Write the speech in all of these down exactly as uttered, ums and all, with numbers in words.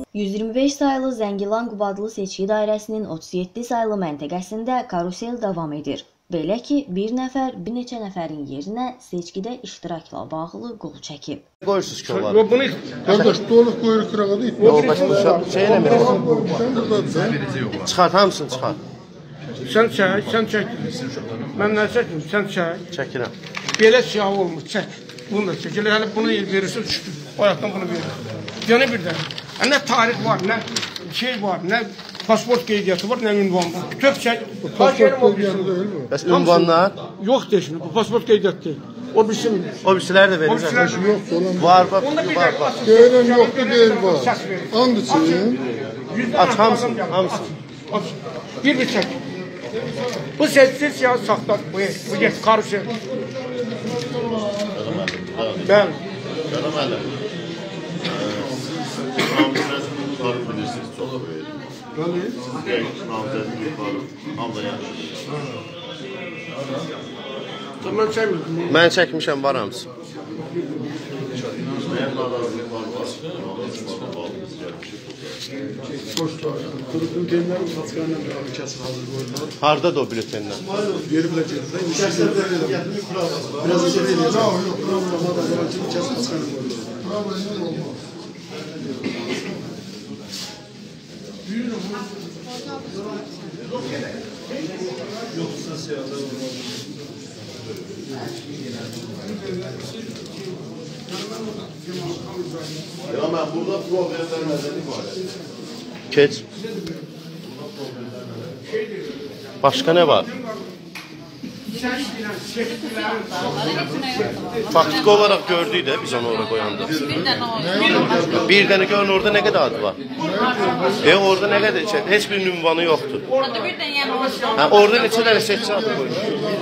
yüz iyirmi beş sayılı Zəngilan Qubadlı seçki dairəsinin otuz yeddi sayılı məntəqəsində karusel davam edir. Belə ki, bir nəfər bir neçə nəfərin yerinə seçkidə iştirakla bağlı qol çəkib. Qoyursuz ki, onları. Bunu qardaş, doluq qoyur qırağa da itmə. Yox, başqa şey eləmir. Çıxart, hamısını çıxart. Sən çək, sən çək. Mən nə çəkim, sən çək. Çəkirəm. Belə siyah olmuş, çək. Bunu da çək. Elə bunu verirsin, çıxır. Ayaqdan bunu verir. Yəni bir də. Nə tarix var, nə şey var, nə pasport qeydiyyatı var, nə ünvan var. Tök çək. Pasport qeydiyyatı deyil mi? Bəs ünvanlar? Yox desin, bu pasport qeydiyyatı deyil. O bilsin. O birisilər də verir. O birisilər yoxdur olan. Var, var, var, var. Deyilən yoxdur, deyil var. And için. Aç, hamısını, hamısını. Bir bir çək. Bu seçsiz siyasi saxtar. Bu, bu geç, karışır. Bəli. Canım ələm. Namizəd yuxarı bilirsiniz, çox da böyük. Bəli. Namizəd yuxarı, hamda yaxşı. Mən çəkmirdim. Mən çəkmişəm, var hamısı. Mənim narazılıqlar var. Namizəd bağlımız gəlmişik. Bültenlər Uçaçqanla beraber kəsr hazır qoydular. Hardadır o bültenlər? Yeri biləcəkdir. Biraz da şey eləyəcək. Ramada Azərbaycan kəsr Uçaçqanla qoydular. Yoxsa siyasət Ya mən burada problemlər nədən ibarət? Keç. Başqa nə var? Faktiki olaraq gördük də biz onu oraya qoyanda. Bir dənə görün orada nə qədər adı var? E orada nə qədər şey, heç bir ünvanı yoxdur. Orada bir dənə yəni olsun. Hə orada neçə dənə seçici adı qoyulur?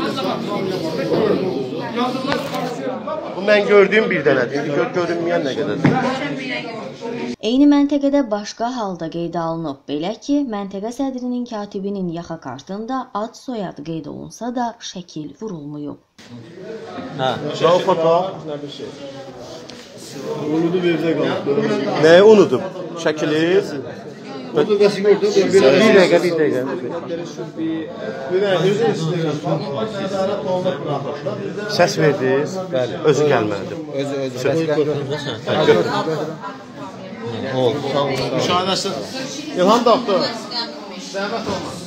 Bu mən gördüyüm bir dənədir. İndi gör görünməyən nə qədərdir? Eyni məntəqədə başqa halda qeydə alınıb. Belə ki, məntəqə sədrinin katibinin yaxa kartında ad soyadı qeyd olunsa da şəkil vurulmayıb. Hə, o foto. Unudub evdə qalıb. Nəyi unudub? Şəkili. Bir dəqiqə, bir dəqiqə. Səs verdiniz. Bəli. Özü gəlməlidir. Özü, özü. Oldu. Müşahidəsi. İlham doktor. Zəhmət olmaz.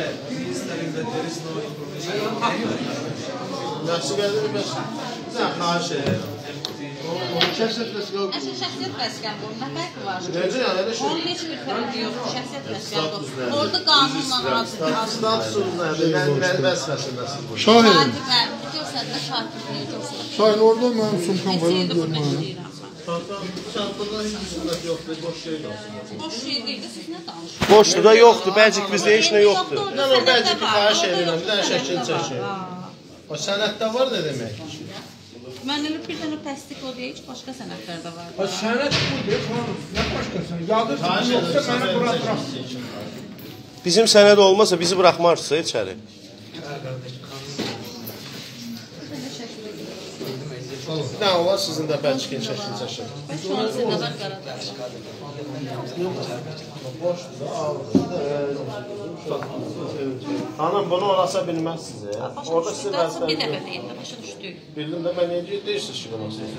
Yaxşı gəlir mi? Sən xahiş edirəm. Şəxsiyyət vəsiqə yoxdur. Əşə şəxsiyyət vəsiqə bu, nə fərqi var? Necə yəni? Elə şey. Onun heç bir fərqi yoxdur, şəxsiyyət vəsiqə bu. Orada qanunla razıdır. Statusumuz nədir? Mən vəzifəsindəsiz bu. Şahin. Şahidlər, görsədə şahidliyi görsədə. Şahin orada mənim sumkam var, görməyəm. Çantada heç bir sünət yoxdur, boş şey olsun. Boş şey deyil, siz nə danışırsınız? Boşdur da yoxdur, bəlcik bizdə heç nə yoxdur. Mən o bəlcə ki, xahiş edirəm, bir dənə şəkil çəkin. O sənətdə var nə demək? Mən elə bir dənə təsdiq o deyə heç başqa sənətlərdə var. Sənət bu deyil, nə başqasın? Yazırsın, yoxsa mənə bura bıraxsın. Bizim sənəd olmasa bizi buraxmarsınız içəri. Nə olar sizin də bəlçikin şəkil çəkin? Şu an sizdə var Qaradağ. Hanım bunu olasa bilməzsiniz. Orada sizin vəzifəniz bir dəfə deyil, başa düşdük. Bildim də mən necə deyirsiniz ki, bunu siz?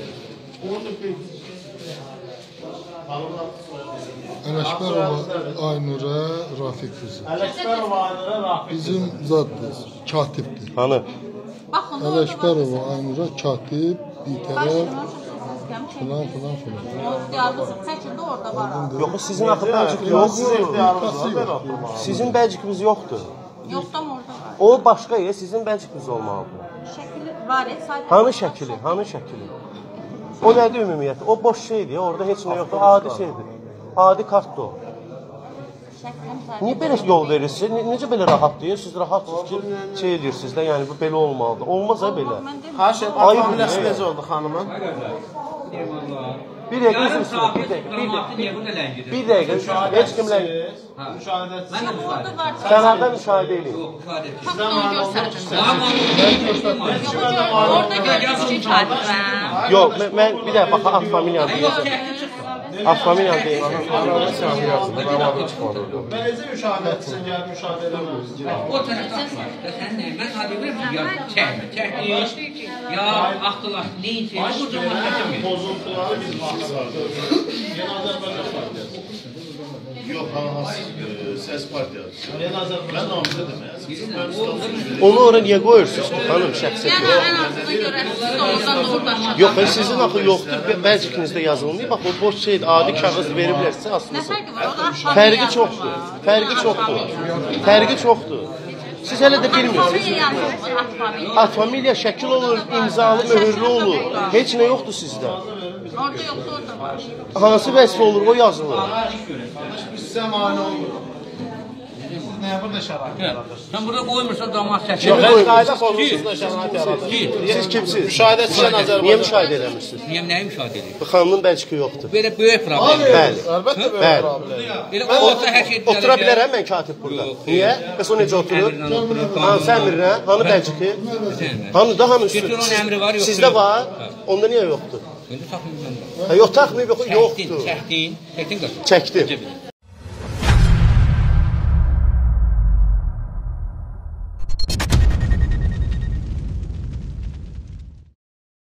Ələşbərova Aynurə Rafiq qızı. Ələşbərova Aynurə Rafiq. Bizim zaddır, katibdir. Hanı? Ələşbərova Aynurə katib, bir tərəf, filan filan filan. Çəkildi orada var. Yox, sizin axı bəlcik yoxdur. Sizin bəlcikimiz yoxdur. Yoxdan orada var. O başqa yer, sizin bəlcikimiz olmalıdır. Şəkili var, sadəcə. Hanı şəkili, hanı şəkili? O nədir ümumiyyətlə? O boş şeydir, orada heç nə yoxdur, adi şeydir. Adi kartdır o. Niyə belə yol verirsiniz? Necə belə rahat deyir? Siz rahatsınız ki, şey edirsiniz də, yəni bu belə olmalıdır. Olmaz ha belə. Xahiş edirəm, familiyası necə oldu xanımın? Bir dəqiqə üzr istəyirəm, bir dəqiqə, bir dəqiqə. Bir dəqiqə, heç kim ləngir. Sənərdə müşahidə edin. Yox, mən bir dəqiqə baxaq, ad familiyanı deyəcəm. At familiyanı deyil. Belediye müşahede etsin, gel müşahede edemezsin. O tərəfdən sən nə? Mən adı ya çəkmə, çəkmə. Ya axtılar, neyse, bu zaman çəkmə. Bozuntuları biz baxsardır. Yeni Azərbaycan Partiyası. Yox, səs partiyası. Yeni Azərbaycan. Mən namusda demək. Onu ora niyə qoyursunuz ki, xanım, şəxsiyyət Yəni yox? ən azından görə siz oradan da oradan. Yox, sizin axı yoxdur. Bəzikinizdə yazılmıyor. Bax, o boş şey, adi kağız veriblərsə Nə aslında. fərqi var? O da aşağı. Fərqi çoxdur. Fərqi çoxdur. Fərqi çoxdur. Siz hələ də bilmirsiniz. Familiya yazılır, at familiya. At familiya şəkil olur, imzalı, möhürlü olur. Heç nə yoxdur sizdə. Orada yoxsa orada var. Hansı vəzifə olur, o yazılır. Sizə mane olur. Siz nəyə burada şərait yaradırsınız? Sən burada qoymursan damat səsi. Kimi qoymuyorsunuz? Qayda pozuntusunda şərait yaradırsınız. Siz kimsiniz? Müşahidə etsin Azərbaycan. Niyə müşahidə eləmirsiniz? Niyə nəyi müşahidə edir? Bu xanımın bəlkə yoxdur. Belə böyük problem. Bəli. Əlbəttə belə Bəli. problem. Elə o olsa hər şey düzələr. Otura bilərəm mən katib burada. Niyə? Bəs o necə oturur? Hansı əmrinə? Hanı bəlkə? Hanı da hanı Götür onun əmri var, yoxdur. Sizdə var. Onda niyə yoxdur? İndi taxmayım mən. Ha, yox taxmayıb, yox, yoxdur. Çəkdin, çəkdin qaç. Çəkdim.